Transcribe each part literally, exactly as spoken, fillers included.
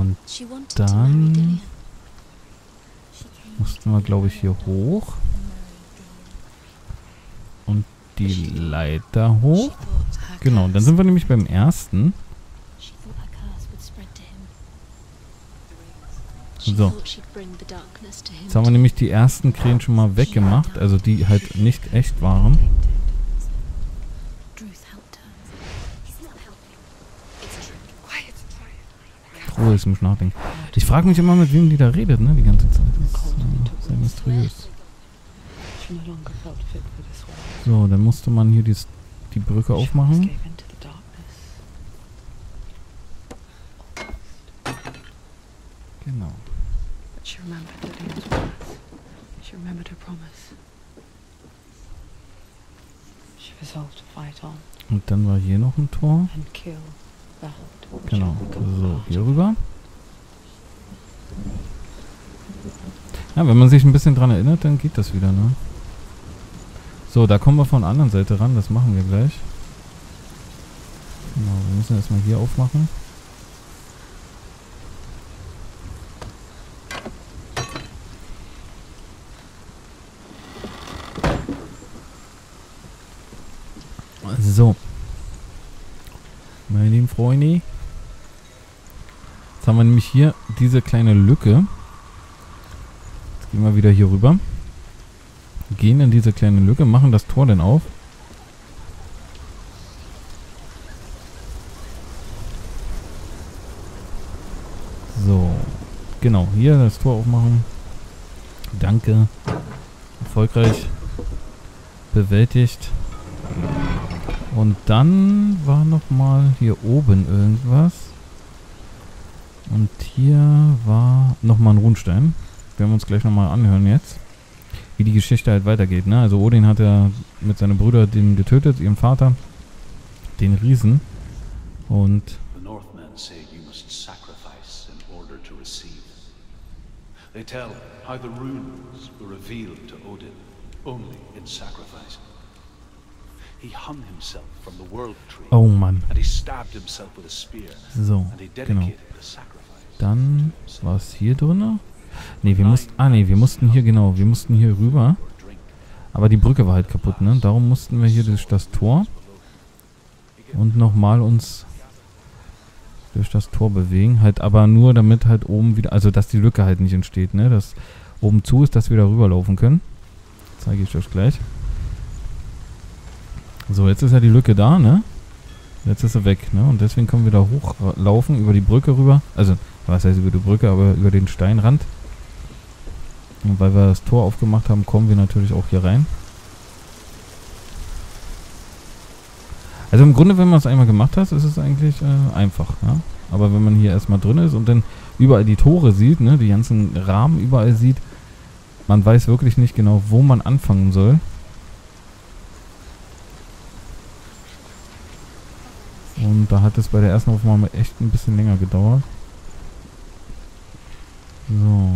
Und dann mussten wir, glaube ich, hier hoch. Und die Leiter hoch. Genau, dann sind wir nämlich beim ersten. So. Jetzt haben wir nämlich die ersten Krähen schon mal weggemacht. Also die halt nicht echt waren. Ruhe ist, muss nachdenken. Ich frage mich immer, mit wem die da redet, ne, die ganze Zeit. Das ist äh, sehr mysteriös. So, dann musste man hier dies, die Brücke aufmachen. Genau. Und dann war hier noch ein Tor. Genau, so, hier rüber. Ja, wenn man sich ein bisschen dran erinnert, dann geht das wieder, ne? So, da kommen wir von der anderen Seite ran, das machen wir gleich. Genau, wir müssen erstmal hier aufmachen. So. Meine lieben Freunde. Jetzt haben wir nämlich hier diese kleine Lücke. Jetzt gehen wir wieder hier rüber. Gehen in diese kleine Lücke, machen das Tor dann auf. So. Genau, hier das Tor aufmachen. Danke. Erfolgreich. Bewältigt. Und dann war nochmal hier oben irgendwas. Und hier war nochmal ein Runenstein. Werden wir uns gleich nochmal anhören jetzt. Wie die Geschichte halt weitergeht, ne? Also Odin hat ja mit seinen Brüdern den getötet, ihrem Vater. Den Riesen. Und The Northmen say you must sacrifice in order to receive. They tell how the runes were revealed to Odin only in sacrifice. He hung himself from the world tree. Oh Mann. And he stabbed himself with a spear. So, and he genau. dedicated the sacrifice. Dann war es hier drin. Ne, wir mussten. Ah ne, wir mussten hier, genau, wir mussten hier rüber. Aber die Brücke war halt kaputt, ne? Darum mussten wir hier durch das Tor. Und nochmal uns durch das Tor bewegen. Halt aber nur damit halt oben wieder. Also dass die Lücke halt nicht entsteht, ne? Dass oben zu ist, dass wir da rüberlaufen können. Zeige ich euch gleich. So, jetzt ist ja die Lücke da, ne? Jetzt ist sie weg, ne? Und deswegen können wir da hochlaufen, über die Brücke rüber. Also, was heißt über die Brücke, aber über den Steinrand. Und weil wir das Tor aufgemacht haben, kommen wir natürlich auch hier rein. Also im Grunde, wenn man es einmal gemacht hat, ist es eigentlich äh, einfach, ja? Aber wenn man hier erstmal drin ist und dann überall die Tore sieht, ne? Die ganzen Rahmen überall sieht, man weiß wirklich nicht genau, wo man anfangen soll. Und da hat es bei der ersten Aufnahme echt ein bisschen länger gedauert. So.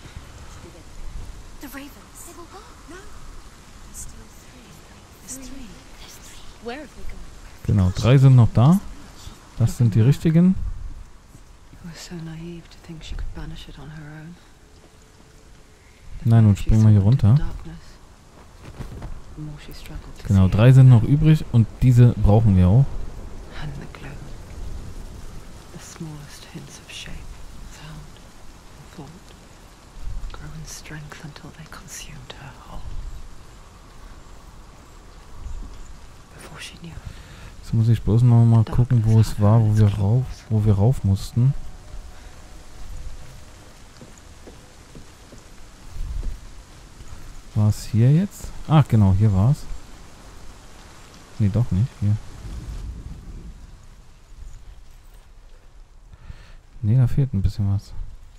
Genau, drei sind noch da. Das sind die richtigen. Nein, nun springen wir hier runter. Genau, drei sind noch übrig und diese brauchen wir auch. Jetzt muss ich bloß noch mal gucken, wo es war, wo wir rauf, wo wir rauf mussten. War es hier jetzt? Ach genau, hier war es. Nee, doch nicht. Hier. Nee, da fehlt ein bisschen was.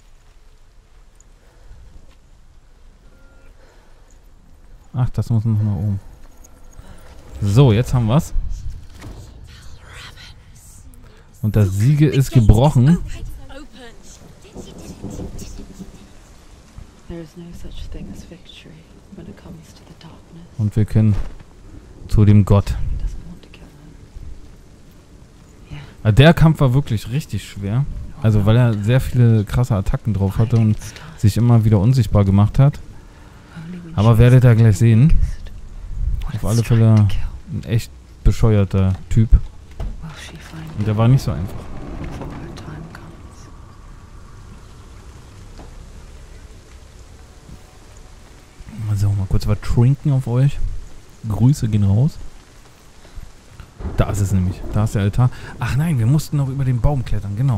Ach, das muss noch mal oben. So, jetzt haben wir's. Und das Siegel ist gebrochen. Und wir können zu dem Gott. Der Kampf war wirklich richtig schwer. Also weil er sehr viele krasse Attacken drauf hatte und sich immer wieder unsichtbar gemacht hat. Aber werdet ihr gleich sehen. Auf alle Fälle ein echt bescheuerter Typ. Und der war nicht so einfach. So, mal kurz was trinken auf euch. Grüße gehen raus. Da ist es nämlich. Da ist der Altar. Ach nein, wir mussten noch über den Baum klettern, genau.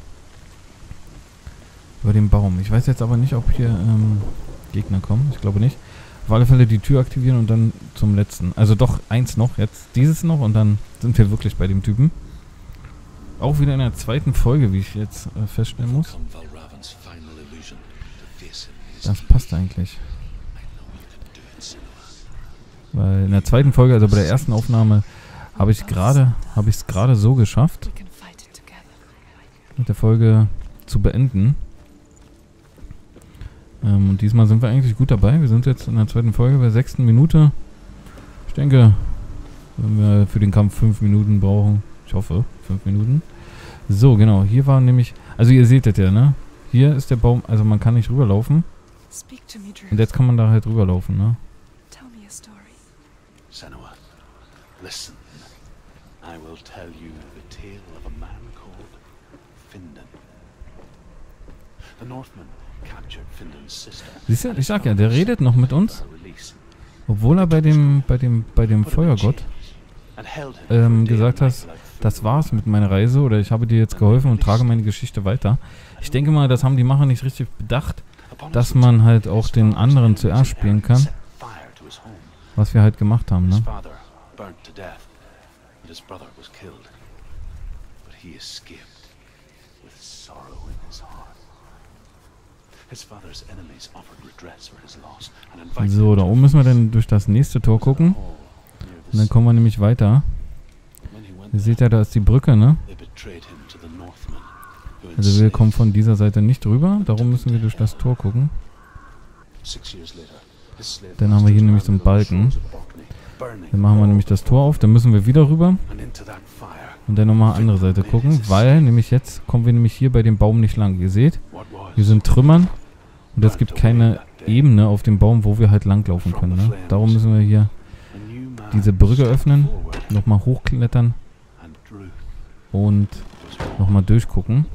Über den Baum. Ich weiß jetzt aber nicht, ob hier ähm, Gegner kommen. Ich glaube nicht. Auf alle Fälle die Tür aktivieren und dann zum letzten. Also doch eins noch, jetzt dieses noch und dann sind wir wirklich bei dem Typen. Auch wieder in der zweiten Folge, wie ich jetzt äh, feststellen muss. Das passt eigentlich. Weil in der zweiten Folge, also bei der ersten Aufnahme, habe ich gerade, habe ich es gerade so geschafft, mit der Folge zu beenden. Ähm, und diesmal sind wir eigentlich gut dabei. Wir sind jetzt in der zweiten Folge bei sechsten Minute. Ich denke, wenn wir für den Kampf fünf Minuten brauchen, ich hoffe, fünf Minuten. So, genau, hier war nämlich, also ihr seht das ja, ne? Hier ist der Baum, also man kann nicht rüberlaufen. Und jetzt kann man da halt rüberlaufen, ne? Senua, listen. I will tell you the tale of a man called Findan. The Northmen captured Findan's sister. Siehst du, ich sag ja, der redet noch mit uns, obwohl er bei dem, bei dem, bei dem Feuergott ähm, gesagt hat, das war's mit meiner Reise oder ich habe dir jetzt geholfen und trage meine Geschichte weiter. Ich denke mal, das haben die Macher nicht richtig bedacht, dass man halt auch den anderen zuerst spielen kann. Was wir halt gemacht haben, ne? So, da oben müssen wir dann durch das nächste Tor gucken. Und dann kommen wir nämlich weiter. Ihr seht ja, da ist die Brücke, ne? Also wir kommen von dieser Seite nicht rüber, darum müssen wir durch das Tor gucken. Dann haben wir hier nämlich so einen Balken. Dann machen wir nämlich das Tor auf, dann müssen wir wieder rüber. Und dann nochmal andere Seite gucken, weil nämlich jetzt kommen wir nämlich hier bei dem Baum nicht lang. Ihr seht, hier sind Trümmern und es gibt keine Ebene auf dem Baum, wo wir halt langlaufen können. Ne? Darum müssen wir hier diese Brücke öffnen, nochmal hochklettern und nochmal durchgucken.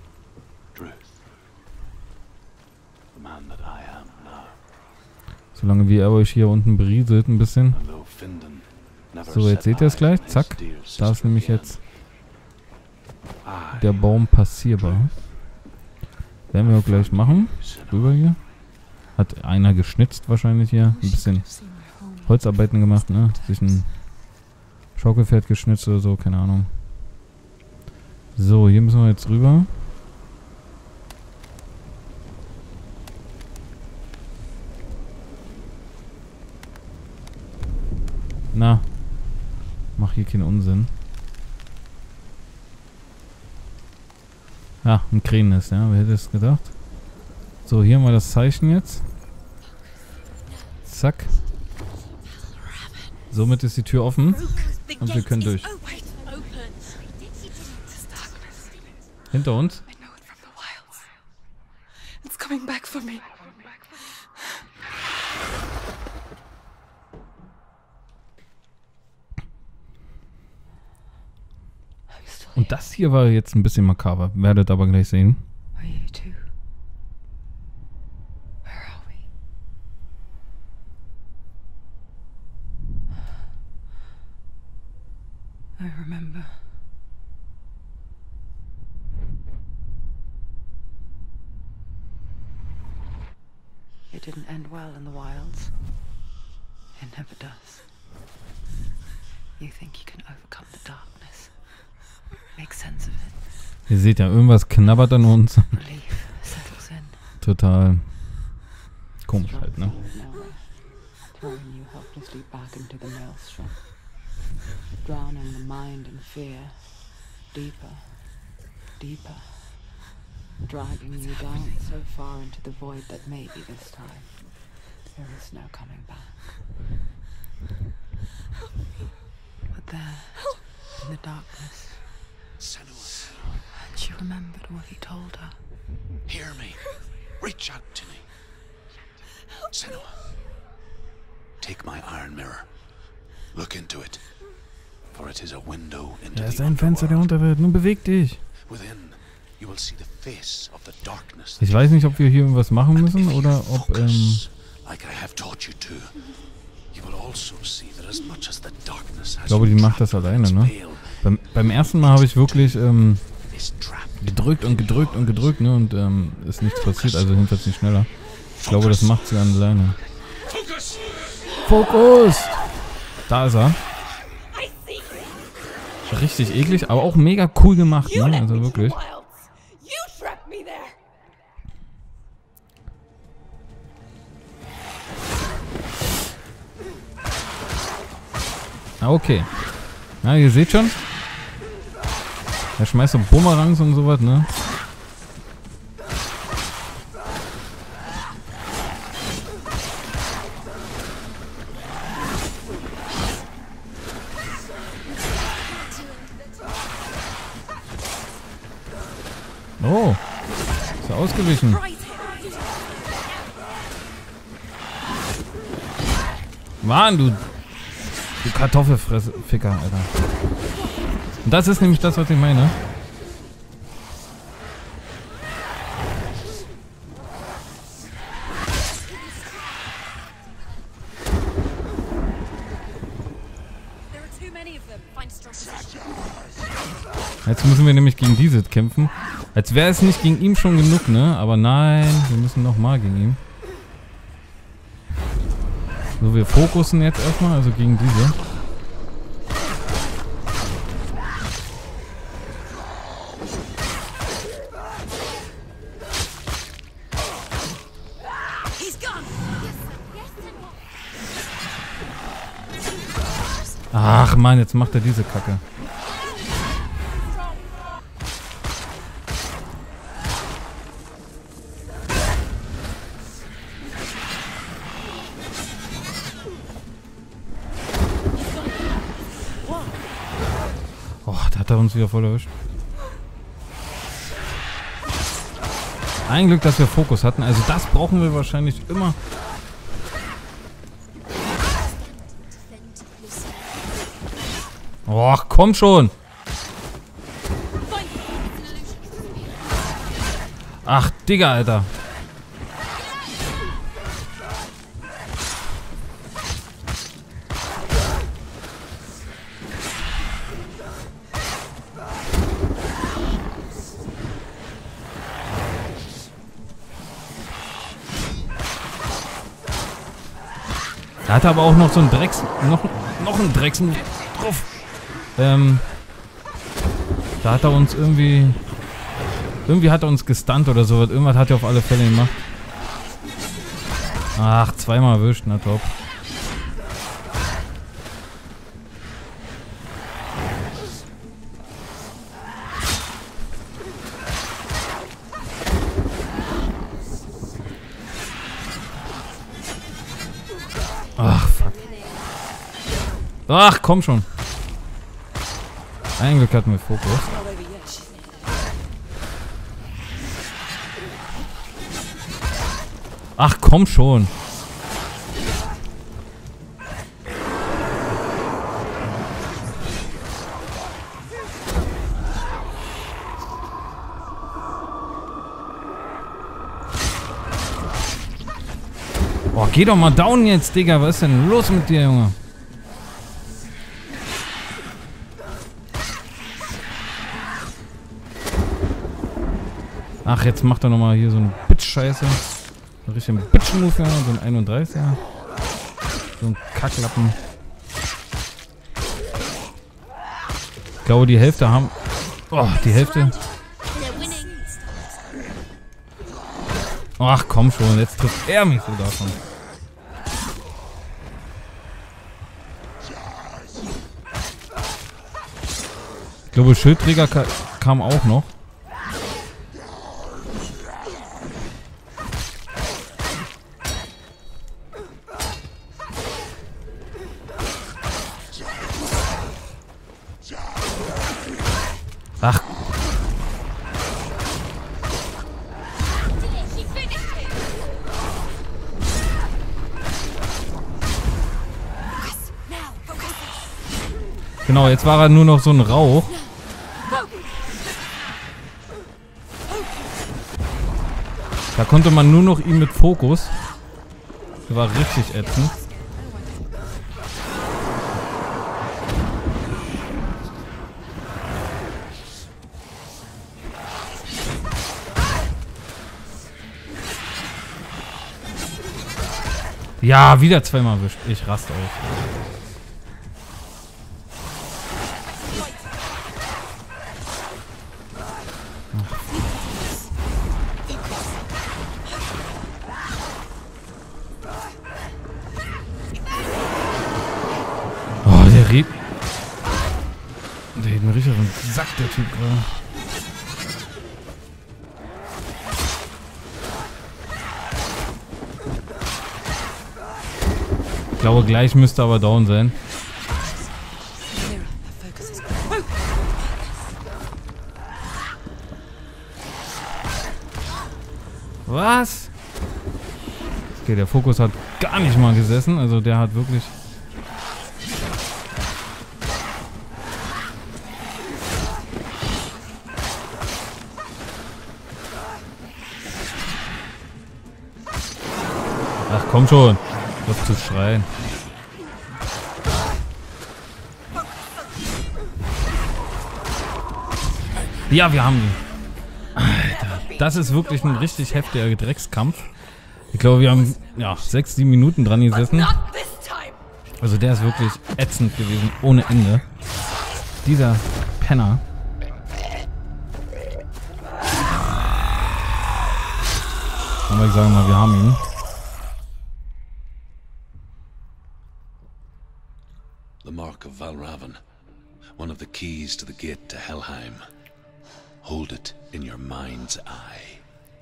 Solange wie er euch hier unten berieselt ein bisschen. So, jetzt seht ihr es gleich. Zack. Da ist nämlich jetzt der Baum passierbar. Werden wir auch gleich machen. Rüber hier. Hat einer geschnitzt wahrscheinlich hier. Ein bisschen Holzarbeiten gemacht, ne? Sich ein Schaukelpferd geschnitzt oder so. Keine Ahnung. So, hier müssen wir jetzt rüber. Na, mach hier keinen Unsinn. Ja, ein Krähennest, ja, wer hätte es gedacht? So, hier mal das Zeichen jetzt. Zack. Somit ist die Tür offen und wir können durch. Hinter uns. Und das hier war jetzt ein bisschen makaber. Werdet aber gleich sehen. I remember. It didn't end well in the wilds. It never does. You think you can overcome the darkness. Make sense of it. Ihr seht ja, irgendwas knabbert an uns. Total komisch halt, ne? Throwing you helplessly back into the maelstrom. Drowning the mind in fear. Deeper. Deeper. Dragging you down so far into the void that maybe this time there is no coming back. But there, in the darkness, She remembered what he told her. Hear me. Reach out to me. Senua. Take my iron mirror. Look into it. For it is a window into Da ist the ein Fenster der Unterwelt. Nun beweg dich. Within, you will see the face of the darkness. Ich weiß nicht, ob wir hier irgendwas machen müssen oder ob, ähm... Like I have taught you to. You will also see that as much as the darkness has Ich glaube, die macht das alleine, ne? Beim, beim ersten Mal habe ich wirklich, ähm... gedrückt und gedrückt und gedrückt, ne? Und, ähm, ist nichts passiert, also jedenfalls nicht schneller. Ich glaube, das macht sie dann alleine. Fokus! Da ist er. Richtig eklig, aber auch mega cool gemacht, ne? Also wirklich. Ah, okay. Ja, ihr seht schon. Er schmeißt so Bumerangs und sowas, ne? Oh, ist er ausgewichen. Mann, du, du Kartoffelfresser-Ficker, Alter. Und das ist nämlich das, was ich meine. Jetzt müssen wir nämlich gegen diese kämpfen. Als wäre es nicht gegen ihn schon genug, ne? Aber nein, wir müssen nochmal gegen ihn. So, wir fokussen jetzt erstmal, also gegen diese. Ach man, jetzt macht er diese Kacke. Oh, da hat er uns wieder voll erwischt. Ein Glück, dass wir Fokus hatten. Also das brauchen wir wahrscheinlich immer. Och, komm schon. Ach, Digga, Alter. Er hat aber auch noch so einen Drecks... Noch, noch einen Drecks drauf. Ähm... Da hat er uns irgendwie... Irgendwie hat er uns gestunt oder so. Irgendwas hat er auf alle Fälle gemacht. Ach, zweimal erwischt. Na top. Ach, fuck. Ach, komm schon. Ein Glück hatten wir Fokus. Ach, komm schon. Boah, geh doch mal down jetzt, Digga. Was ist denn los mit dir, Junge? Ach, jetzt macht er nochmal hier so eine Bitch-Scheiße. So ein richtiger Bitch-Move, ja. So ein einunddreißiger. So ein Kacklappen. Ich glaube, die Hälfte haben... Oh, die Hälfte... Ach, komm schon. Jetzt trifft er mich sogar schon. Ich glaube, Schildträger ka kam auch noch. Ach. Genau, jetzt war er nur noch so ein Rauch. Da konnte man nur noch ihn mit Fokus. Das war richtig ätzend. Ja, wieder zweimal erwischt. Ich raste auf. Oh, der redet. Der redet mir richtig auf den Sack, der Typ gerade. Ich glaube, gleich müsste aber down sein. Was? Okay, der Fokus hat gar nicht mal gesessen. Also der hat wirklich... Ach komm schon. Auf zu schreien. Ja, wir haben ihn. Alter, das ist wirklich ein richtig heftiger Dreckskampf. Ich glaube, wir haben ja sechs, sieben Minuten dran gesessen. Also der ist wirklich ätzend gewesen, ohne Ende. Dieser Penner. Aber ich sage mal, wir haben ihn. The mark of Valravan, one of the keys to the gate to Helheim. Hold it in your mind's eye.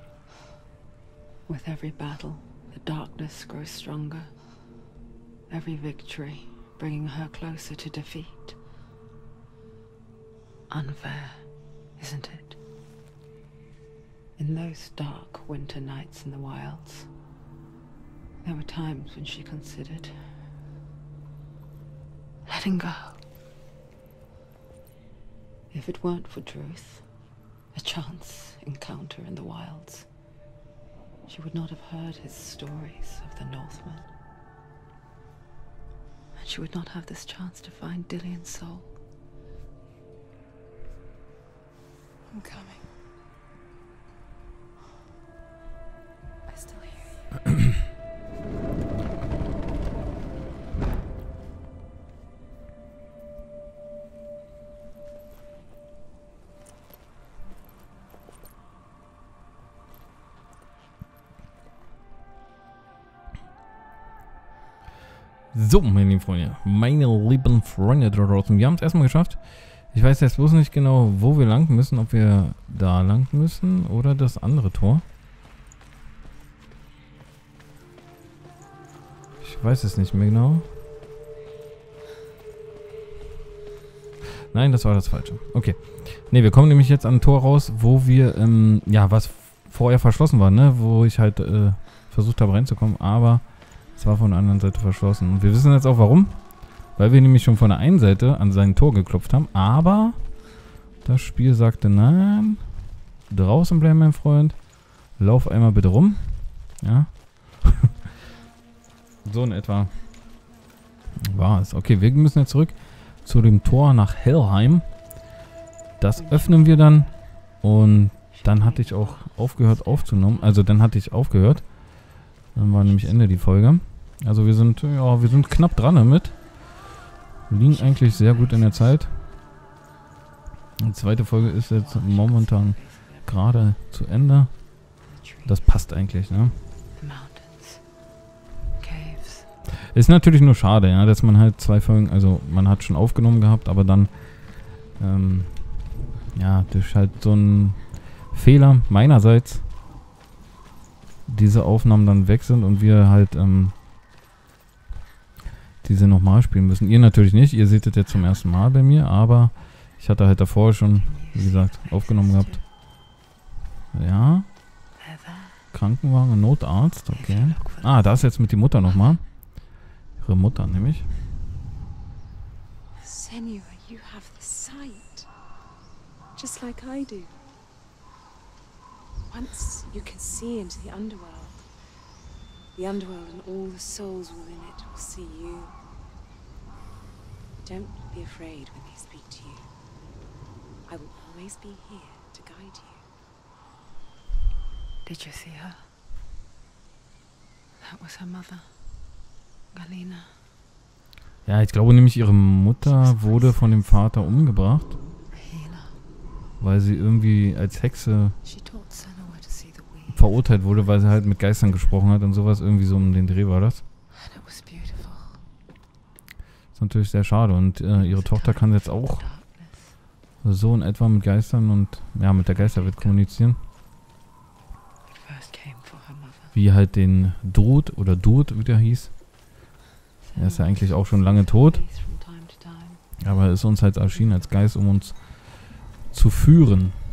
With every battle, the darkness grows stronger. Every victory bringing her closer to defeat. Unfair, isn't it? In those dark winter nights in the wilds, there were times when she considered letting go. If it weren't for Druth, a chance encounter in the wilds, she would not have heard his stories of the Northmen. And she would not have this chance to find Dillion's soul. I'm coming. I still hear you. So, meine lieben Freunde, meine lieben Freunde da draußen, wir haben es erstmal geschafft. Ich weiß jetzt bloß nicht genau, wo wir lang müssen, ob wir da lang müssen oder das andere Tor. Ich weiß es nicht mehr genau. Nein, das war das Falsche. Okay. Ne, wir kommen nämlich jetzt an ein Tor raus, wo wir, ähm, ja, was vorher verschlossen war, ne? Wo ich halt äh, versucht habe reinzukommen, aber es war von der anderen Seite verschlossen. Und wir wissen jetzt auch warum. Weil wir nämlich schon von der einen Seite an sein Tor geklopft haben. Aber das Spiel sagte, nein, draußen bleiben, mein Freund. Lauf einmal bitte rum. Ja. So in etwa war es. Okay, wir müssen jetzt zurück zu dem Tor nach Helheim. Das öffnen wir dann. Und dann hatte ich auch aufgehört aufzunehmen. Also dann hatte ich aufgehört. Dann war nämlich Ende die Folge. Also wir sind, ja, wir sind knapp dran damit. Wir liegen eigentlich sehr gut in der Zeit. Die zweite Folge ist jetzt momentan gerade zu Ende. Das passt eigentlich, ne? Ist natürlich nur schade, ja, dass man halt zwei Folgen, also man hat schon aufgenommen gehabt, aber dann, ähm, ja, durch halt so ein Fehler meinerseits diese Aufnahmen dann weg sind und wir halt ähm, diese nochmal spielen müssen. Ihr natürlich nicht, ihr seht das jetzt zum ersten Mal bei mir, aber ich hatte halt davor schon, wie gesagt, aufgenommen gehabt. Ja. Krankenwagen, Notarzt, okay. Ah, da ist jetzt mit die Mutter nochmal. Ihre Mutter nämlich. Senua, You have the sight, just like I do. Once you can see into the underworld, the underworld and all the souls within it will see you. Don't be afraid when they speak to you. I will always be here to guide you. Did you see her? That was her mother, Galena. Ja, ich glaube nämlich, ihre Mutter wurde von dem Vater umgebracht, weil sie irgendwie als Hexe verurteilt wurde, weil sie halt mit Geistern gesprochen hat und sowas. Irgendwie so um den Dreh war das. Ist natürlich sehr schade. Und äh, ihre Tochter kann jetzt auch so in etwa mit Geistern und ja, mit der Geisterwelt kommunizieren. Wie halt den Drut oder Dud, wie der hieß. Er ist ja eigentlich auch schon lange tot. Aber er ist uns halt erschienen als Geist, um uns zu führen.